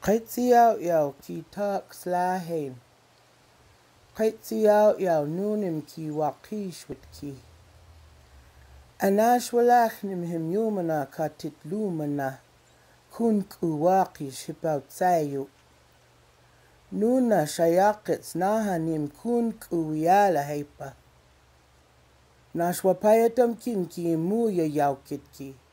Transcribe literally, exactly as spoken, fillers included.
Nixyaawii ki tak slahen. Nixyaawii nunim ki waqishwit ki. Anashwalach nim him yumana katit lumana. Kun kuwaqish hipautsayu. Nuna shayakits nahanim kun kuwiyala hepa. Nashwapayatam kinki muya yaukitki.